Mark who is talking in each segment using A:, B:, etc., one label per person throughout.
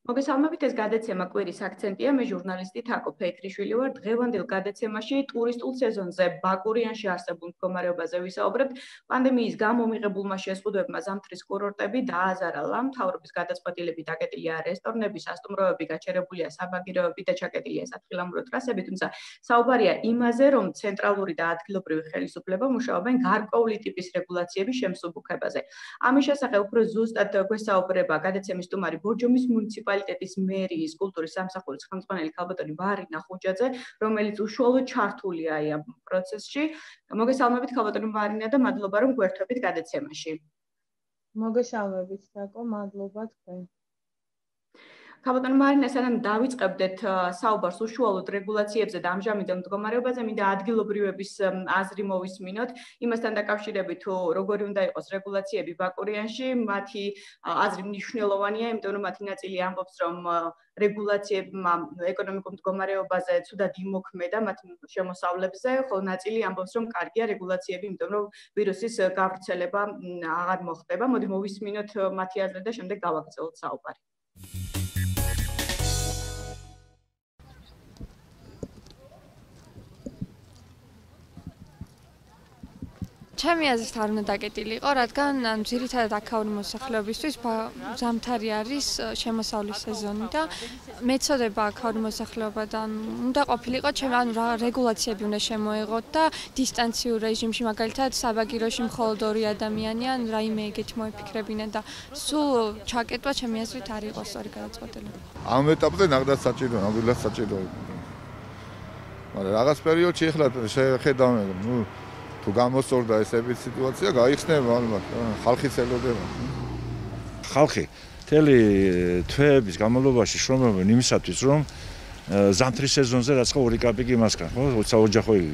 A: მოგესალმებით, ეს გადაცემა კვირის აქცენტია, მე ჟურნალისტი თაკო ფეიქრიშვილი ვარ. დღევანდელ გადაცემაში ტურისტულ სეზონზე ბაკურიანში არსებულ მდგომარეობაზე ვისაუბრებთ. პანდემიის გამო მიღებულმა შეზღუდვებმა ზამთრის კურორტები დააზარალა. მთავრობის გადაწყვეტილებით დაკეტილია რესტორნები, სასტუმროები, გაჩერებულია საბაგიროები და ჩაკეტილია სათხილამურო ტრასები, თუმცა საუბარია იმაზე, რომ ცენტრალური და ადგილობრივი ხელისუფლება მუშაობენ გარკვეული ტიპის რეგულაციების შემსუბუქებაზე. ამის შესახებ უფრო ზუსტად გვესაუბრება გადაცემის სტუმარი ბორჯომის მუნიციპალიტეტის მერიის კულტურის სამსახურის ხელმძღვანელი ქალბატონი ვარინა ხუჯაძე, რომელიც უშუალოდ ჩართულია ამ პროცესში. მოგესალმებით ქალბატონი ვარინა და მადლობა რომ გვერდთვებით გადაცემაში.
B: მოგესალმებით თაკო, მადლობა თქვენ.
A: ქალბატონი ვარინა, სანამ დავიწყებდეთ საუბარს უშუალოდ რეგულაციებზე და ამჟამინდელ მდგომარეობაზე, მინდა ადგილობრივების აზრი მოვისმინოთ. იმასთან დაკავშირებით, თუ როგორი უნდა იყოს რეგულაციები ბაკურიანში, მათი აზრი მნიშვნელოვანია, იმიტომ რომ მათი ნაწილი ამბობს, რომ რეგულაციებმა ეკონომიკურ მდგომარეობაზე ცუდად იმოქმედა მათ შემოსავლებზე, ხოლო ნაწილი ამბობს, რომ კარგია რეგულაციები, იმიტომ რომ ვირუსის გავრცელება აღარ მოხდება. მოდი მოვისმინოთ მათი აზრი და შემდეგ გავაგრძელოთ საუბარი.
C: ჩემი აზრით არ უნდა დაკეტილიყო, რადგან ძირითადად აქაური მოსახლეობისთვის ზამთარი არის შემოსავლის სეზონი და მეცოდება აქაური მოსახლეობიდან უნდა ყოფილიყო, რეგულაციები უნდა შემოეღოთ და დისტანციურ რეჟიმში, მაგალითად საბაგიროში მხოლოდ 2 ადამიანი ან რაიმე ეგეთი მოიფიქრებინა და სულ ჩაკეტვა ჩემი აზრით არ იყო სწორი გადაწყვეტილება.
D: ამ ეტაპზე ნახდათ საჭიროა, ნამდვილად საჭიროა. მაგრამ რაღაც პერიოდში ახლა შეხედავენ, თუ გამოსწორდა ესეთი სიტუაცია, გაიხსნება ალბათ, ხალხის ელოდება.
E: ხალხი მთელი თვეების განმავლობაში შრომობენ იმისათვის, რომ ზამთრის სეზონზე რაც ხო 2 კაპიკი იმასგან, ხო, საოჯახო იგი.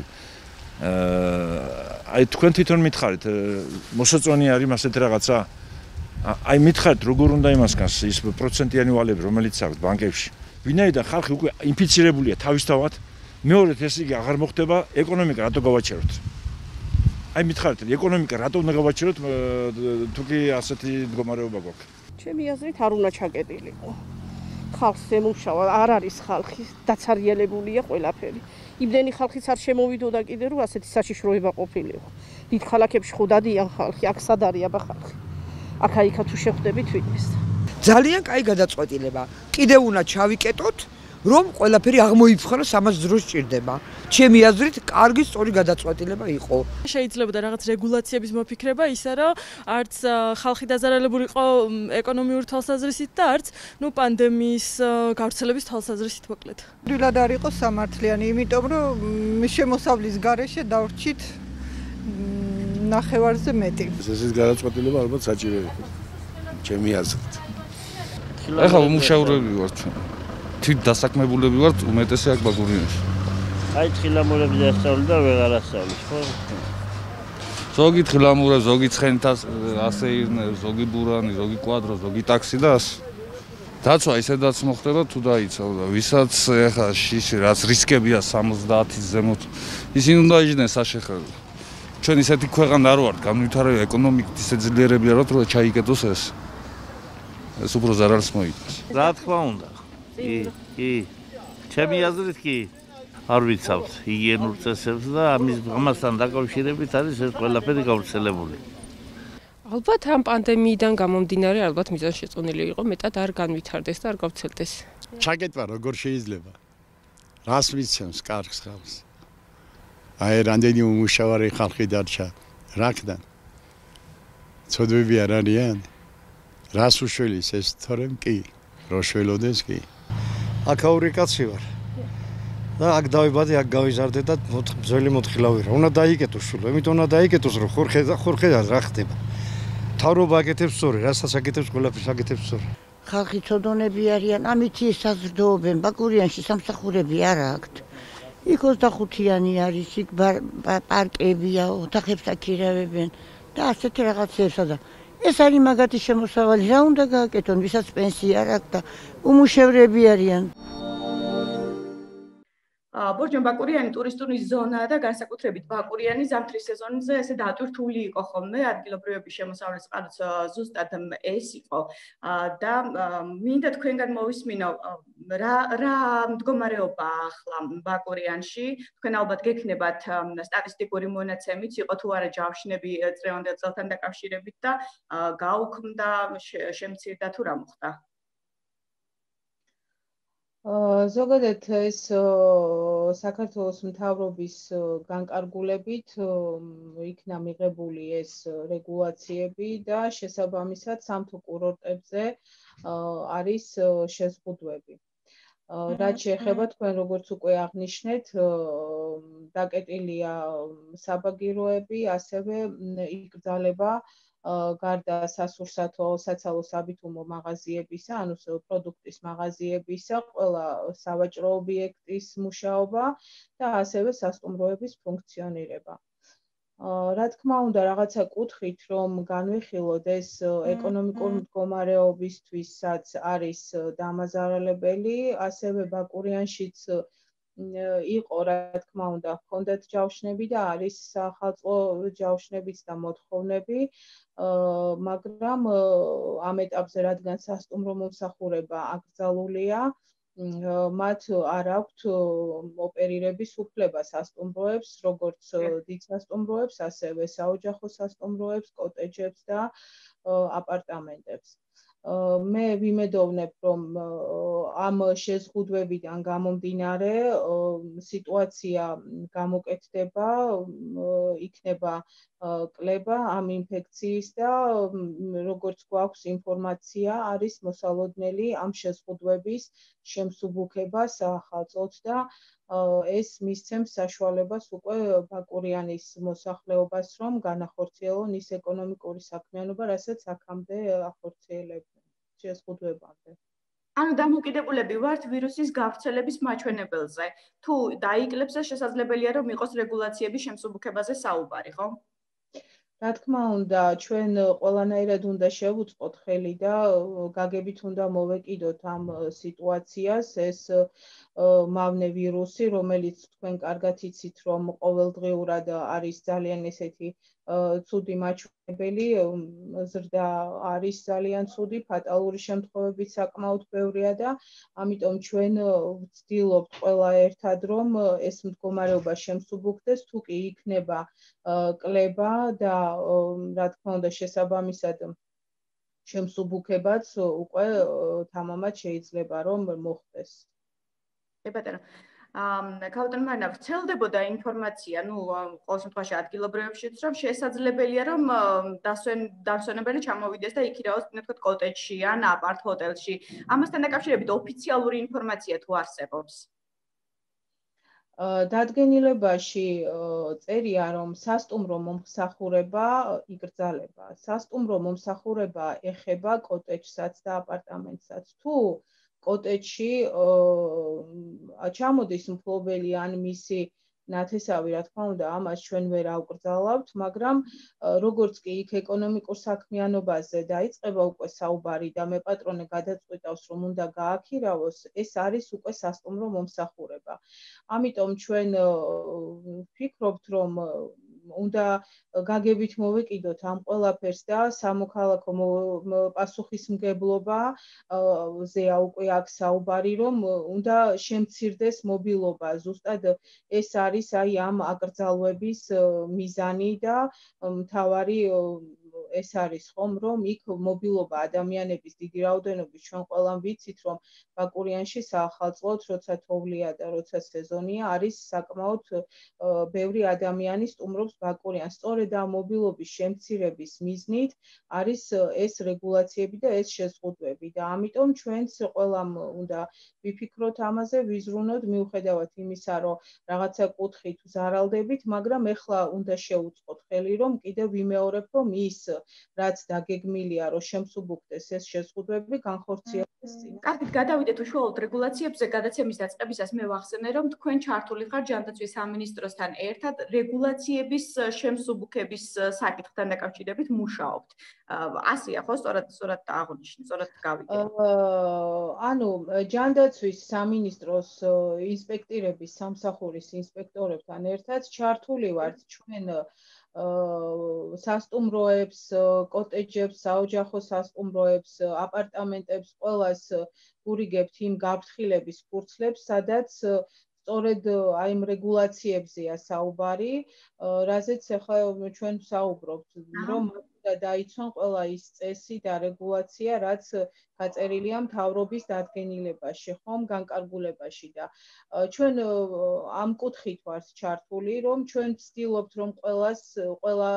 E: აი თქვენ თვითონ მითხარით, მოსაწონი არის ასეთ რაღაცა. აი მითხარით, როგორ უნდა იმასგანს ის პროცენტიანი ვალები, რომელიც აქვს ბანკებში. ვინაიდან ხალხი უკვე ინფიცირებულია თავისთავად, მეორედ ეს იგი აღარ მოხდება, ეკონომიკა რატო გავაჩეროთ? აი მითხარით, ეკონომიკა რატო უნდა გავაჩეროთ, თუ კი ასეთი მდგომარეობა გვაქვს?
F: ჩემი აზრით არ უნდა ჩაკეტილიყო. ხალხს ემუშავა, არ არის ხალხი, დაცარიელებულია ყველაფერი. იმდენი ხალხიც არ შემოვიდოდა კიდე, რომ ასეთი საშიშროება ყოფილიყო. დიდ ქალაქებში ხო დადიან ხალხი, აქ სად არის აბა ხალხი? აქა-იქა თუ შეხვდებით ვინმეს.
G: ძალიან კაი გადაწყვეტილება. კიდევ უნდა ჩავიკეტოთ, რომ ყველაფერი აღმოიფხვროს, ამას დრო სჭირდება. ჩემი აზრით, კარგი სწორი გადაწყვეტილება იყო.
B: შეიძლება და რაღაც რეგულაციების მოფიქრება ისა, რომ არც ხალხი დაზარალებული იყო ეკონომიური თვალსაზრისით და არც პანდემიის გავრცელების თვალსაზრისით მოკლედ.
H: ნამდვილად არ იყო სამართლიანი, იმიტომ რომ შემოსავლის გარეშე დავრჩით ნახევარზე მეტი.
E: ესეთი გადაწყვეტილება ალბათ საჭირო იყო. ჩემი აზრით.
I: ეხლა უმუშავრები ვართ ჩვენ. თვით დასაქმებულები ვართ უმეტესი აქ ბაკურიანში.
J: აი თხილამურები დასწავლი და ვეღარ ასწავლის, ხო?
I: ზოგი თხილამურე, ზოგი ცხენთას, ასე ზოგი ბურანი, ზოგი კვადრო, ზოგი ტაქსი და ასე. დაცვა ისედაც მოხდება თუ დაიცავ და ვისაც ეხლა შიში რაც რისკებია 70-ის ზემოთ, ისინი უნდა იჯდნენ საშეხელო. ჩვენ ისეთი ქვეყანა არ ვართ, განვითარებული ეკონომიკით ისე ძლიერები არ ვართ, რომ ჩაიკეტოს ეს. ეს უფრო ზარალს მოიტანს.
J: რა თქმა უნდა. კი. ჩემი აზრით კი არ ვიცავთ ჰიგიენურ წესებს და ამასთან დაკავშირებით არის ეს ყველაფერი გავრცელებული.
F: ალბათ ამ პანდემიიდან გამომდინარე, ალბათ მიზანშეწონილი იყო მეტად არ განვითარდეს და არ გავრცელდეს.
K: ჩაკეტვა როგორ შეიძლება? რას მიცემს კარგს ხალხს? აი რამდენი უმუშავარი ხალხი დარჩა. რაკდან? ცოდვები არ არიან? რას უშველის ეს თორემ კი, რო შველოდეს კი.
L: აქაური კაცი ვარ. და აქ დავიბადე, აქ გავიზარდე და ძველი მოთხილავი რა. უნდა დაიკეტოს შვილო, იმიტომ უნდა დაიკეტოს, რომ ხორხედა რა ხდება. მთავრობა აკეთებს სწორი, რასაც აკეთებს ყველაფერს აკეთებს სწორი.
M: ხალხი ცოდონები არიან, ამით ესაზრდოობენ, ბაკურიანში სამსახურები არ აქვთ. იქ 25-იანი არის, იქ პარკებია, ოთახებს აქირავებენ და ასეთი რაღაცებსა და ეს არის მაგათი შემოსავალი, რა უნდა გააკეთონ, ვისაც პენსია არ აქვს და უმუშევრები არიან.
A: ბორჯომ ბაკურიანი ტურისტული ზონაა და განსაკუთრებით ბაკურიანი ზამთრის სეზონზე ესე დატვირთული იყო ხოლმე ადგილობრივების შემოსავლის წყაროც ზუსტად ეს იყო და მინდა თქვენგან მოვისმინო რა მდგომარეობა ახლა ბაკურიანში თქვენ ალბათ გექნებათ სტატისტიკური მონაცემიც იყო თუ არა ჯავშნები წლევანდელ წელთან დაკავშირებით და გაუქმდა შემცირდა თუ რა მოხდა
N: ზოგადად ეს საქართველოს მთავრობის განკარგულებით იქნა მიღებული ეს რეგულაციები და შესაბამისად სამთო კურორტებზე არის შეზღუდვები. რაც შეეხება თქვენ როგორც უკვე აღნიშნეთ, დაკეტილია საბაგიროები, ასევე იკრძალება გარდა სასურსათო საცალო საბითუმო მაღაზიებისა, ანუ პროდუქტის მაღაზიებისა, ყველა სავაჭრო ობიექტის მუშაობა და ასევე სასტუმროების ფუნქციონირება. რა თქმა უნდა, რაღაცა კუთხით რომ განვიხილოთ ეს ეკონომიკურ მდგომარეობისთვისაც არის დამაზარალებელი, ასევე ბაკურიანშიც იყო რა თქმა უნდა ჰქონდათ ჯავშნები და არის საახალწლო ჯავშნებიც და მოთხოვნები, მაგრამ ამ ეტაპზე რადგან სასტუმრო მომსახურება აკრძალულია, მათ არ აქვთ ოპერირების უფლება სასტუმროებს, როგორც დიდ სასტუმროებს, ასევე საოჯახო სასტუმროებს, კოტეჯებს და აპარტამენტებს. მე ვიმედოვნებ, რომ ამ შეზღუდვებიდან გამომდინარე სიტუაცია გამოკეთდება, იქნება კლება ამ ინფექციის და როგორც გვაქვს ინფორმაცია, არის მოსალოდნელი ამ შეზღუდვების შემსუბუქება საახალწლოდ და ეს მისცემს საშუალებას უკვე ბაკურიანის მოსახლეობას, რომ განახორციელონ ის ეკონომიკური საქმიანობა, რასაც აქამდე ახორციელებდნენ შეზღუდვებამდე.
A: ანუ დამოკიდებულები ვართ ვირუსის გავრცელების მაჩვენებელზე. თუ დაიკლებს, შესაძლებელია რომ იყოს რეგულაციების შემსუბუქებაზე საუბარი, ხო?
N: რა თქმა უნდა, ჩვენ ყველანაირად უნდა შევუწყოთ ხელი და გაგებით უნდა მოვეკიდოთ ამ სიტუაციას, ეს მავნე ვირუსი, რომელიც თქვენ კარგად იცით, რომ ყოველდღიურად არის ძალიან ესეთი ცუდი მაჩვენებელი, ზრდა არის ძალიან ცუდი, ფატალური შემთხვევებიც საკმაოდ ბევრია და ამიტომ ჩვენ ვცდილობთ ყველა ერთად, რომ ეს მდგომარეობა შემსუბუქდეს, თუ კი იქნება კლება და რა თქმა უნდა შესაბამისად შემსუბუქებაც უკვე თამამად შეიძლება რომ მოხდეს.
A: ბატონო, ქალბატონო მარინა, ვრცელდებოდა ინფორმაცია, ყოველ შემთხვევაში ადგილობრივებშიც, რომ შესაძლებელია რომ დასვენებელი ჩამოვიდეს და იქ ვთქვათ კოტეჯში ან აპარტ ჰოტელში. ამასთან დაკავშირებით ოფიციალური ინფორმაცია თუ არსებობს?
N: დადგენილებაში წერია, რომ სასტუმრო მომსახურება იკრძალება. სასტუმრო მომსახურება ეხება კოტეჯსაც და აპარტამენტსაც. თუ კოტეჯში ჩამოდის მფლობელი ან მისი ნათესავი, რა თქმა უნდა, ამას ჩვენ ვერ ავკრძალავთ, მაგრამ როგორც კი იქ ეკონომიკურ საქმიანობაზე დაიწყება უკვე საუბარი და მეპატრონე გადაწყვიტავს, რომ უნდა გააქირავოს, ეს არის უკვე სასტუმრო მომსახურება. ამიტომ ჩვენ ვფიქრობთ, რომ უნდა გაგებით მოვეკიდოთ ამ ყველაფერს და სამოქალაქო პასუხისმგებლობაზე უკვე აქ საუბარი, რომ უნდა შემცირდეს მობილობა. ზუსტად ეს არის ამ აკრძალვების მიზანი და მთავარი ეს არის ხომ, რომ იქ მობილობა ადამიანების დიდი რაოდენობის ჩვენ ყველამ ვიცით, რომ ბაკურიანში საახალწლოდ, როცა თოვლია და როცა სეზონია, არის საკმაოდ ბევრი ადამიანი სტუმრობს ბაკურიანს. სწორედ ამ მობილობის შემცირების მიზნით არის ეს რეგულაციები და ეს შეზღუდვები და ამიტომ ჩვენც ყველამ უნდა ვიფიქროთ ამაზე, ვიზრუნოთ მიუხედავად იმისა, რომ რაღაცა კუთხით ვზარალდებით, მაგრამ ეხლა უნდა შევუწყოთ ხელი, რომ კიდევ ვიმეორებ, რომ ის რაც დაგეგმილია, რომ შემსუბუქდეს ეს შეზღუდვები, განხორციელდეს წინ.
A: კარგით, გადავიდეთ უშუალოდ რეგულაციებზე, გადაცემის დაწყებისას მე ვახსენე, რომ თქვენ ჩართული ხართ ჯანდაცვის სამინისტროსთან ერთად რეგულაციების შემსუბუქების საკითხთან დაკავშირებით მუშაობთ. ასეა ხო, სწორად აღნიშნე, სწორად გავიგე.
N: ანუ ჯანდაცვის სამინისტროს ინსპექტირების სამსახურის ინსპექტორებთან ერთად ჩართული ვართ ჩვენ სასტუმროებს, კოტეჯებს, საოჯახო სასტუმროებს, აპარტამენტებს, ყველას გურიგებთ იმ გაფრთხილების ფურცლებს, სადაც სწორედ აი იმ რეგულაციებზეა საუბარი, რაზეც ახლა ჩვენ ვსაუბრობთ, რომ დაიცვან ყველა ის წესი და რეგულაცია, რაც გაწერილია მთავრობის დადგენილებაში, ხომ, განკარგულებაში და ჩვენ ამ კუთხით ვართ ჩართული, რომ ჩვენ ვცდილობთ, რომ ყველა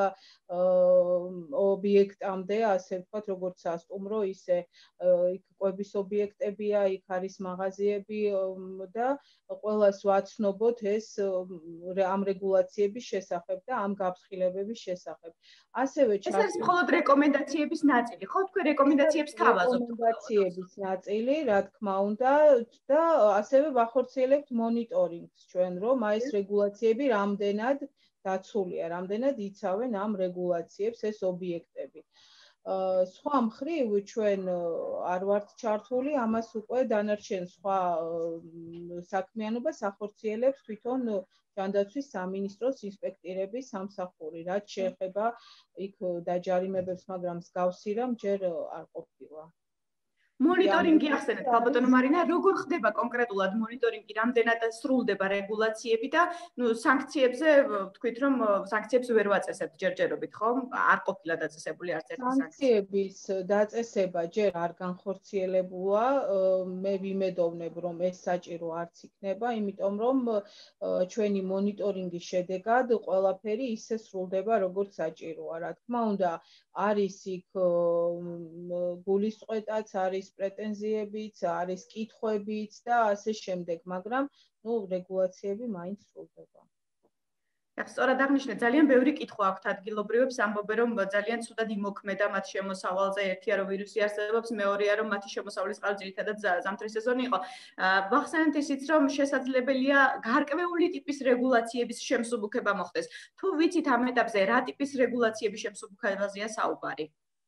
N: ობიექტამდე, ასე ვთქვათ, როგორც სასტუმრო, ისე იქ კვების ობიექტებია, იქ არის მაღაზიები და ყველას ვაცნობოთ ეს ამ რეგულაციების შესახებ და ამ გაფრთხილებების შესახებ. ასევე
A: ეს მხოლოდ რეკომენდაციების ნაწილი, ხო? თქვენ რეკომენდაციებს თავაზობთ.
N: რეკომენდაციების ნაწილი, რა თქმა უნდა, და ასევე ვახორციელებთ მონიტორინგს ჩვენ, რომ აი ეს რეგულაციები რამდენად დაცულია, რამდენად იცავენ ამ რეგულაციებს ეს ობიექტები. სხვა მხრივ ჩვენ არ ვართ ჩართული, ამას უკვე დანარჩენ სხვა საქმიანობას ახორციელებს თვითონ ჯანდაცვის სამინისტროს ინსპექტირების სამსახური, რაც შეეხება იქ დაჯარიმებებს, მაგრამ მსგავსი რამ ჯერ არ ყოფილა.
A: მონიტორინგი ახსენეთ, ალბათონო მარინა, როგორ ხდება კონკრეტულად მონიტორინგი, რამდენად სრულდება რეგულაციები და სანქციებზე თქვით, რომ სანქციებს ვერ ვაწესებთ ჯერჯერობით, ხო? არ ყოფილა დაწესებული არც ერთი სანქცია.
N: სანქციების დაწესება ჯერ არ განხორციელებულა, მე ვიმედოვნებ, რომ ეს საჭირო არც იქნება, იმიტომ რომ ჩვენი მონიტორინგის შედეგად ყველაფერი ისე სრულდება, როგორც საჭიროა. რა თქმა უნდა, არის იქ გულისწყეტაც, არის პრეტენზიებიც, არის კითხვებიც და ასე შემდეგ, მაგრამ რეგულაციები მაინც სრულდება.
A: სწორად აღნიშნე, ძალიან ბევრი კითხვა აქვთ ადგილობრივებს, ამბობენ, რომ ძალიან ცუდად იმოქმედა მათ შემოსავალზე, ერთია რომ ვირუსი არსებობს, მეორეა რომ მათი შემოსავლის წყალ ძირითადად ზამთრის სეზონი იყო. ვახსენეთ ისიც, რომ შესაძლებელია გარკვეული ტიპის რეგულაციების შემსუბუქება მოხდეს. თუ ვიცით ამ ეტაპზე რა ტიპის რეგულაციების შემსუბუქებაზეა საუბარი?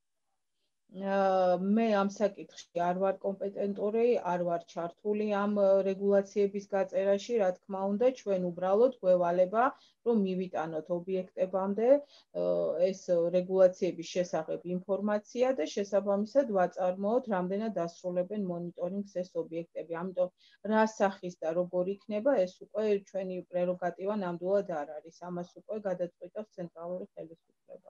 N: მე ამ საკითხში არ ვარ კომპეტენტური, არ ვარ ჩართული ამ რეგულაციების გაწერაში, რა თქმა უნდა, ჩვენ უბრალოდ გვევალება, რომ მივიტანოთ ობიექტებამდე ეს რეგულაციების შესახებ ინფორმაცია და შესაბამისად ვაწარმოოთ, რამდენად დასრულებენ მონიტორინგს ეს ობიექტები. ამიტომ რა სახის და როგორ იქნება, ეს უკვე ჩვენი პრეროგატივა ნამდვილად არ არის. ამას უკვე გადაწყვეტავს ცენტრალური ხელისუფლება.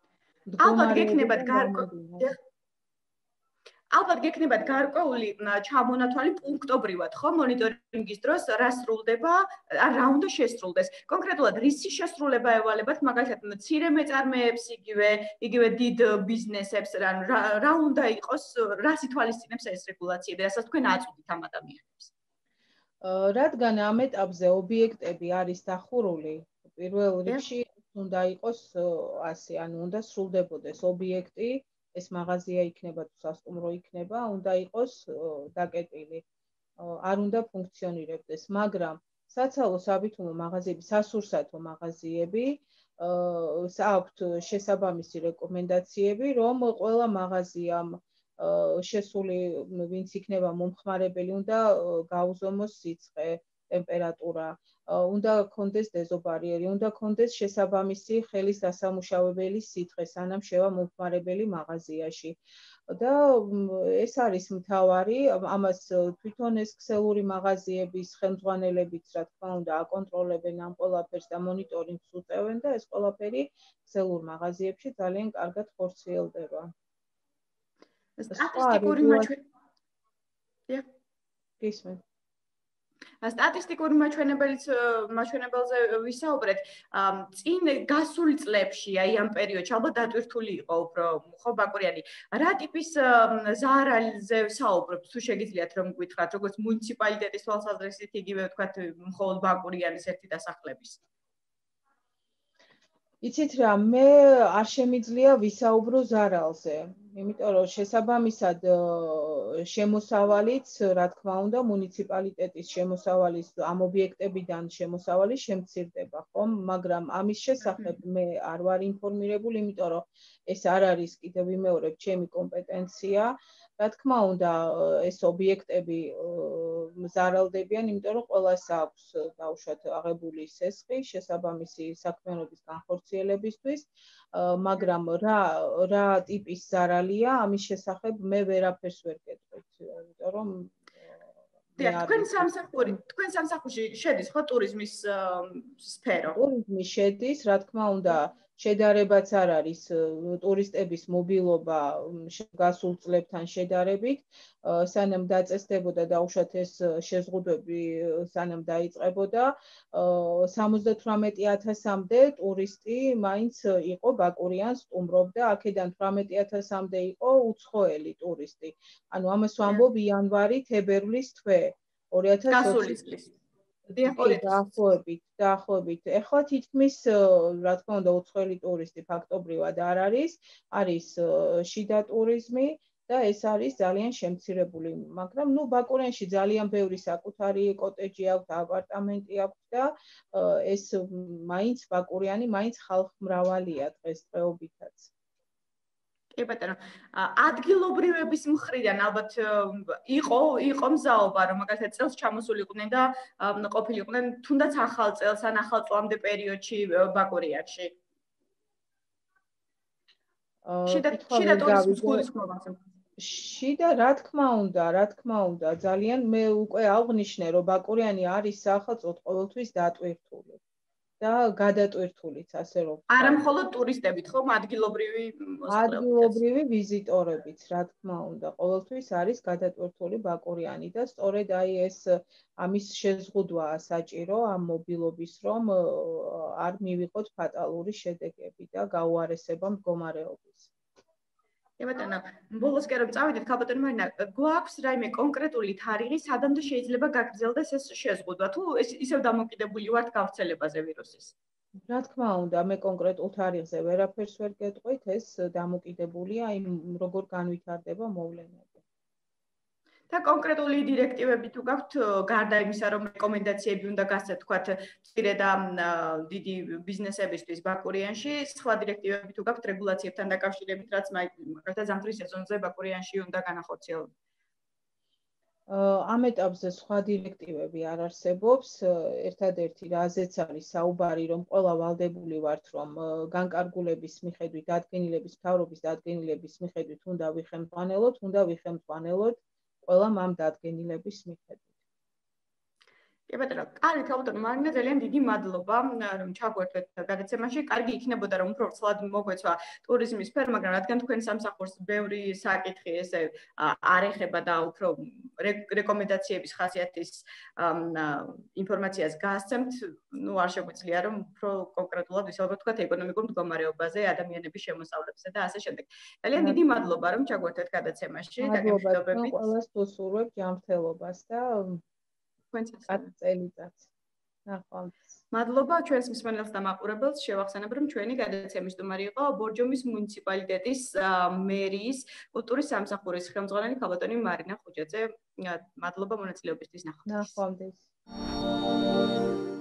A: ალბათ გექნებათ გარკვეული ჩამონათვალი პუნქტობრივად, ხო, მონიტორინგის დროს რა სრულდება, რა უნდა შესრულდეს. კონკრეტულად რისი შესრულება ევალებათ, მაგალითად, მცირე მეწარმეებს, იგივე დიდ ბიზნესებს, რა უნდა იყოს, რას ითვალისწინებს ეს რეგულაციები, რასაც თქვენ აწვდით ამ ადამიანებს.
N: რადგან ამ ეტაპზე ობიექტები არის დახურული, პირველ რიგში უნდა იყოს ასე, ანუ უნდა სრულდებოდეს ობიექტი, ეს მაღაზია იქნება თუ სასტუმრო იქნება, უნდა იყოს დაკეტილი. არ უნდა ფუნქციონირებდეს, მაგრამ საცალო საბითუმლო მაღაზიები, სასურსათო მაღაზიები აქვთ შესაბამისი რეკომენდაციები, რომ ყველა მაღაზიამ შესული ვინც იქნება მომხმარებელი, უნდა გაუზომოს სიცხე, ტემპერატურა, უნდა გქონდეს დეზობარიერი, უნდა გქონდეს შესაბამისი ხელის დასამუშავებელი სითხე, სანამ შევა მომხმარებელი მაღაზიაში. და ეს არის მთავარი, ამას თვითონ ეს ქსელური მაღაზიების ხელმძღვანელებიც, რა თქმა უნდა, აკონტროლებენ ამ ყველაფერს და მონიტორინგს უწევენ და ეს ყველაფერი ქსელურ მაღაზიებში ძალიან კარგად ხორციელდება.
A: სტატისტიკური სტატისტიკური მაჩვენებელზე ვისაუბრეთ. წინ გასულ წლებში, აი ამ პერიოდში, ალბათ დატვირთული იყო უფრო, ხო, ბაკურიანი. რა ტიპის ზარალზე ვსაუბრობთ, თუ შეგიძლიათ რომ გითხრათ, როგორც მუნიციპალიტეტის თვალსაზრისით, იგივე ვთქვათ, მხოლოდ ბაკურიანის ერთი დასახლების.
N: იცით რა, მე არ შემიძლია ვისაუბრო ზარალზე. იმიტომ რომ შესაბამისად შემოსავალიც, რა თქმა უნდა, მუნიციპალიტეტის შემოსავალის ამ ობიექტებიდან შემოსავალი შემცირდება, ხომ? მაგრამ ამის შესახებ მე არ ვარ ინფორმირებული, იმიტომ რომ ეს არ არის კიდევ ვიმეორებ ჩემი კომპეტენცია. რა თქმა უნდა, ეს ობიექტები მზარალდებიან, იმიტომ რომ ყველას აქვს დაუშვათ აღებული სესხი შესაბამისი საქმიანობის განხორციელებისთვის, მაგრამ რა ტიპის ზარალია, ამის შესახებ მე ვერაფერს ვერ გეტყვით, იმიტომ რომ
A: თქვენ სამსახურში შედის ხო ტურიზმის სფერო?
N: ტურიზმი შედის, რა თქმა უნდა, შედარებაც არ არის ტურისტების მობილობა გასულ წლებთან შედარებით, სანამ დაწესდებოდა დაუშვათ ეს შეზღუდვები, სანამ დაიწყებოდა, 78,000-მდე ტურისტი მაინც იყო ბაკურიანს სტუმრობდა, აქედან 18,000-მდე იყო უცხოელი ტურისტი. ანუ ამას ვამბობ იანვარი, თებერვლის თვე 2020 წლის. დაახლოებით. ეხლა თითქმის, რა თქმა უნდა, უცხოელი ტურისტი ფაქტობრივად არ არის, არის შიდა ტურიზმი და ეს არის ძალიან შემცირებული, მაგრამ ბაკურიანში ძალიან ბევრი საკუთარი კოტეჯი აქვს, აპარტამენტი აქვს და ეს მაინც ბაკურიანი, მაინც ხალხმრავალია დღესდღეობითაც.
A: კი ბატონო, ადგილობრივების მხრიდან ალბათ იყო მზაობა, რომ მაგალითად წელს ჩამოსულიყვნენ და ყოფილიყვნენ თუნდაც ახალ წელს ან ახალ წლამდე პერიოდში ბაკურიანში. შიდა რა თქმა უნდა, ძალიან მე უკვე აღვნიშნე, რომ ბაკურიანი არის საახალწლოდ ყოველთვის დატვირთული. და გადატვირთულიც ასე რომ არა მხოლოდ ტურისტებით, ხომ, ადგილობრივი
N: ვიზიტორებიც, რა თქმა უნდა, ყოველთვის არის გადატვირთული ბაკურიანი და სწორედ ეს ამის შეზღუდვაა საჭირო ამ მობილობის, რომ არ მივიღოთ ფატალური შედეგები და გაუარესება მდგომარეობის.
A: ბატონო, ბოლოს კი რომ წავიდეთ, ხალბატონო მარინა, გვაქვს რაიმე კონკრეტული თარიღი, სადამდე შეიძლება გაგრძელდეს ეს შეზღუდვა, თუ ისევ დამოკიდებული ვართ გავრცელებაზე ვირუსის?
N: რა თქმა უნდა, მე კონკრეტულ თარიღზე ვერაფერს ვერ გეტყვით, ეს დამოკიდებულია იმ როგორ განვითარდება მოვლენები.
A: და კონკრეტული დირექტივები თუ გაქვთ, გარდა იმისა, რომ რეკომენდაციები უნდა გასცეთ, თქვათ, მცირე და დიდი ბიზნესებისთვის ბაკურიანში, სხვა დირექტივები თუ გაქვთ რეგულაციებთან დაკავშირებით, რაც მაგალითად ზამთრის სეზონზე ბაკურიანში უნდა განახორციელონ?
N: ამ ეტაპზე სხვა დირექტივები არ არსებობს, ერთადერთი რაზეც არის საუბარი, რომ ყველა ვალდებული ვართ, რომ განკარგულების მიხედვით, დადგენილების, მთავრობის დადგენილების მიხედვით უნდა ვიხემთვალელოთ ყველა ამ დადგენილების მიხედვით.
A: კი ბატონო, კარგით, ხალბატონო მარინა, ძალიან დიდი მადლობა, რომ ჩაგვერთვეთ გადაცემაში. კარგი იქნებოდა, რომ უფრო ცლად მოგვეცვა ტურიზმის სფერო, მაგრამ რადგან თქვენ სამსახურს ბევრი საკითხი ესე არ ეხება და უფრო რეკომენდაციების ხასიათის ინფორმაციას გასცემთ, არ შეგვიძლია, რომ უფრო კონკრეტულად ვისაუბროთ, თქვათ, ეკონომიკურ მდგომარეობაზე, ადამიანების შემოსავლებზე და ასე შემდეგ. ძალიან დიდი მადლობა, რომ ჩაგვერთვეთ გადაცემაში და გემშვიდობებით.
N: ყველას ვუსურვებ ჯანმრთელობას და წელიწადს. ნახვამდის.
A: მადლობა ჩვენს მსმენელს და მაყურებელს. შევახსენებ, რომ ჩვენი გადაცემის სტუმარი იყო ბორჯომის მუნიციპალიტეტის მერიის კულტურის სამსახურის ხელმძღვანელი ხალბატონი მარინა ხუჯაძე. მადლობა მონაწილეობისთვის. ნახვამდის.